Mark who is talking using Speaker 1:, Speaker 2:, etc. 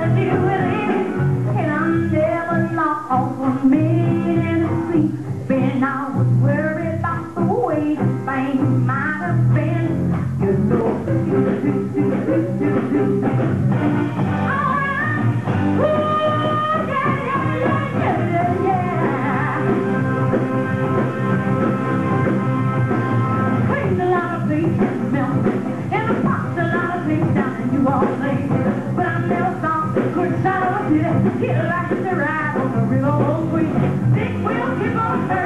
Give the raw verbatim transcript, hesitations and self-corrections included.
Speaker 1: to do with it. And I never lost one minute of sleep. When I was worried about the way things might have been. You know, you do, do, do, do, do, do. Alright, ooh, yeah, yeah, yeah, yeah, yeah. Cleaned a lot of places, melted, and I popped a lot of things down in New Orleans. But I never saw the good side of it. He likes to ride on the river, oh, sweet. Big wheel keep on turning.